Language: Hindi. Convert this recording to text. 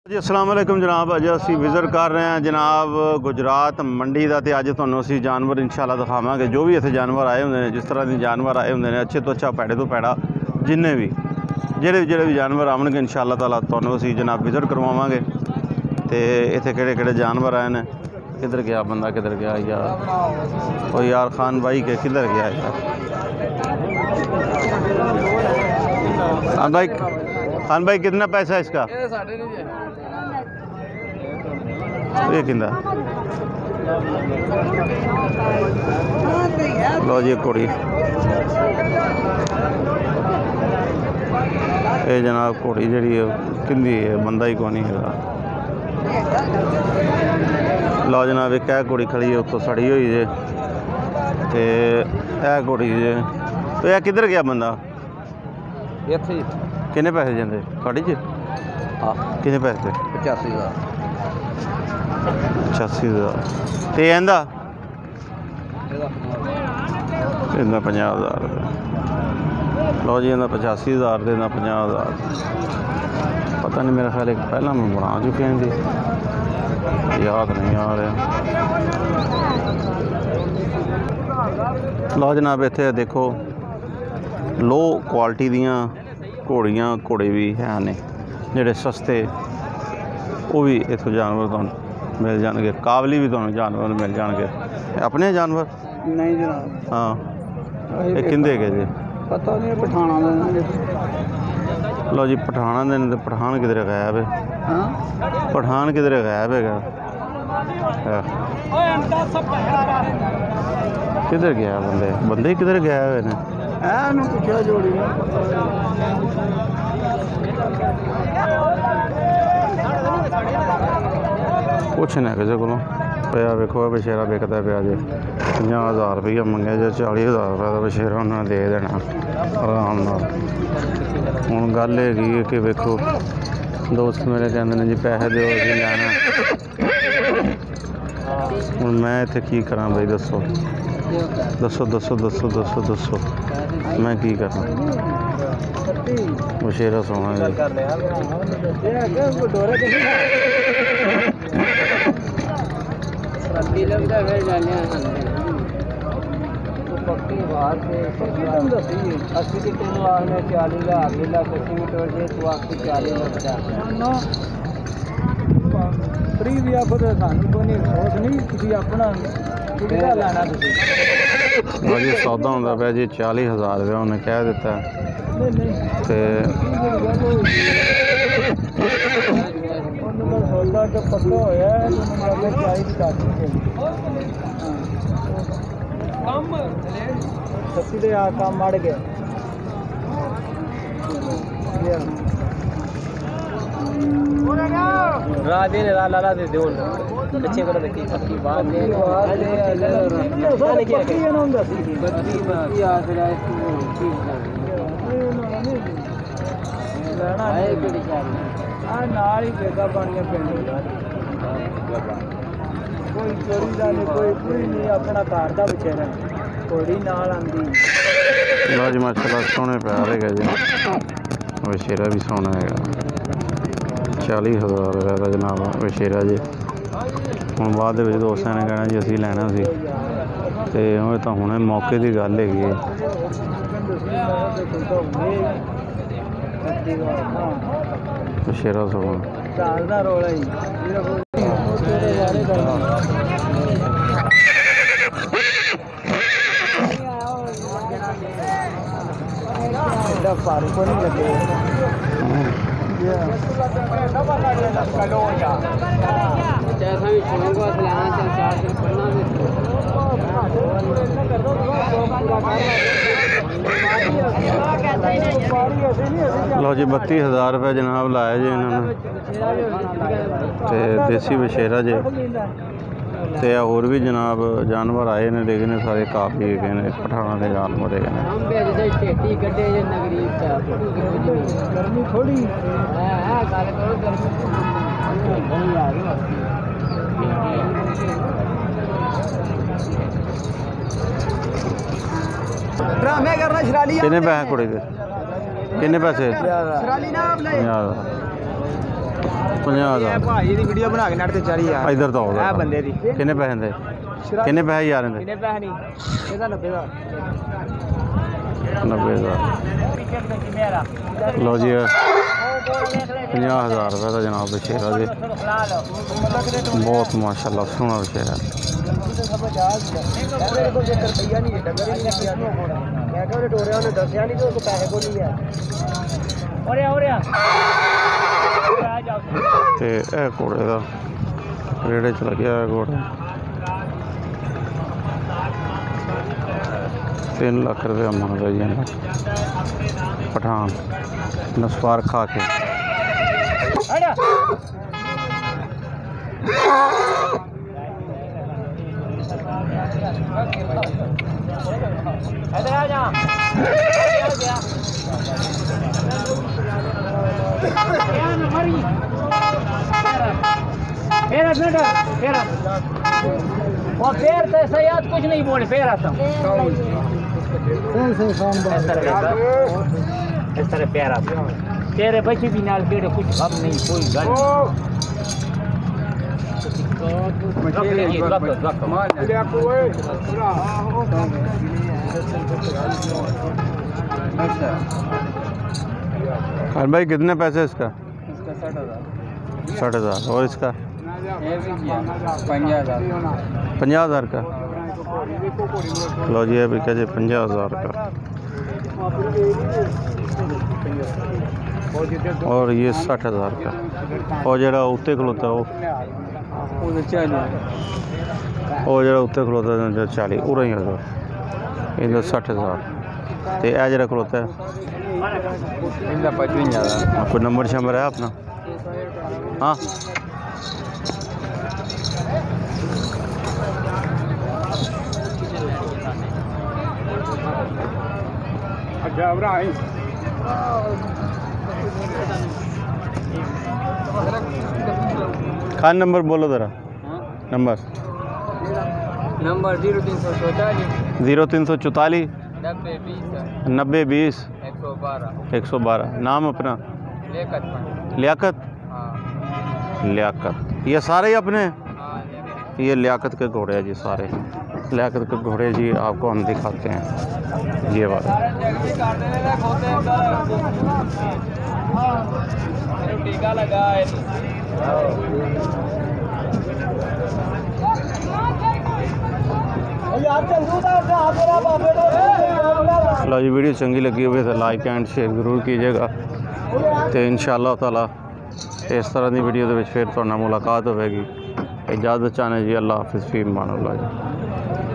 जी अस्सलाम वालेकुम जनाब। अज असी विज़िट कर रहे हैं जनाब गुजरात मंडी का। तो अज तुहानूं असी जानवर इंशाअल्लाह दिखावांगे। जो भी इत्थे जानवर आए होंदे ने, जिस तरह के जानवर आए होंदे ने, अच्छे तो अच्छा पैड़े तो पैड़ा जिन्ने भी जेड़े भी जानवर आवणगे इंशाअल्लाह ताला तुहानूं असी जनाब विज़िट करवावांगे। तो इत्थे केड़े जानवर आए ने। किधर गया बंदा, किधर गया यार? ओ यार खान भाई के किधर गया यार? खान भाई कितना पैसा है इसका? ये किंदा लो जी घोड़ी। ये जनाब घोड़ी जी किंदी है, बंदा ही कौन है। लो जनाब एक घोड़ी खड़ी है उत्तों सड़ी हुई है। तो यह घोड़ी है। तो यह किधर गया बंदा? किन्ने पैसे जाते गाड़ी च? हाँ किन्ने पैसे? 85,000। 85,000। तो इंदा इन्ना 50,000 रुपये। लो जी इन्ना 85,000 तो इन्ना 50,000। पता नहीं मेरा ख्याल एक पहला मैं बना चुके हैं जी, याद नहीं आ रहा। लो जनाब इत्थे देखो लो क्वालिटी दियाँ घोड़ियाँ घोड़े भी हैं ने, जोड़े सस्ते वो भी इतों जानवर तुहानूं मिल जाएंगे। काबली भी तुहानूं जानवर मिल जाएंगे। अपने जानवर नहीं जनाब। हाँ ये किंदे गए जी? पता नहीं पठाना लो जी पठाना दे। पठान किधर गायब है? पठान किधर गायब है? किधर गया बंदे? बंदे किधर गया है ने? पूछा जोड़ी कुछ ना किसी को पिया वेखो बछेरा बिकता पाया जी 50,000 रुपया मंगे जो 40,000 रुपये का बछेरा उन्होंने दे देना आराम नाल। हुण गल है कि वेखो दोस्त मेरे कहते हैं जी पैसे दो असीं लैना। हुण मैं इत्थे की करा बई दसो दसो दसो दसो दसो दसो मैं की करा? बछेरा सोना जी। जी सौदा होंदा पाया जी 40,000 रुपया उन्हें कह दिता। लाला दे दो अच्छे को देखी पक्की बात है। कोई चोरी का नहीं, कोई नहीं, अपना घर का बचेरा घोड़ी नाल आंदी। लो जी माशाल्लाह सोने प्यार है जी। बछेरा भी सोना है 40,000 रुपये का जनाब बछेरा जी। हम बाद दोस्तों ने कहना जी असी लैना सी तो हुणे मौके की गल है। बछेरा सोना फारूक को नहीं लगे। लो जी 32,000 रुपये जनाब लाया जी इन्होंने। तो देसी बछेरा जी। तो होर भी जनाब जानवर आए ने, लेकिन सारे काफ़ी है पठाना के जानवर है। किन्ने पैसे कुड़ी के? किन्ने पैसे? 50,000 ਭਾਈ ਦੀ ਵੀਡੀਓ ਬਣਾ ਕੇ ਨੈਟ ਤੇ ਚਾਰੀ ਯਾਰ इधर तो होगा ਇਹ ਬੰਦੇ ਦੀ किन्ने पैसे दे किन्ने पैसे यार इनदे ਕਿੰਨੇ ਪੈਸੇ ਨਹੀਂ ਇਹਦਾ 90,000 90,000 लो जी 50,000 रुपये का जनाब बछेरा जी बहुत माशाल्लाह सोहना बछेरा ते ए घोड़े का रेड़े च लग्या है घोड़ा 3 लाख रुपया मंगदा जी इन्हें पठान नस्वार खा के और फिर से सयाद कुछ नहीं बोले फिर आता हूँ इस तरह प्यार आता तेरे बच्चे भी नाल बेड़े कुछ अब नहीं कोई गल खान भाई कितने पैसे इसका 60,000 और इसका 50,000 का लो जी अभी क्या 50,000 का और ये 60,000 का और जरा उत्ते खलोता वो जरा उत्ते खलोता 40 उरा ही होगा इधर 60,000 तो यह जरा खलोता है कोई नंबर शंबर है अपना हाँ खान नंबर बोलो ज़रा नंबर 0344 90 20 112 नाम अपना लियाकत लियाकत ये सारे ही अपने ये लियाकत के घोड़े हैं जी सारे लियाकत के घोड़े जी आपको हम दिखाते हैं ये बात टीका लगा है लो जी वीडियो चंगी लगी हुई तो लाइक एंड शेयर जरूर कीजिएगा तो इंशाअल्लाह ताला इस तरह की वीडियो फिर तो मुलाकात होगी इजाज़त चाहने जी अल्लाह हाफिज़ फी मान अल्लाह जी।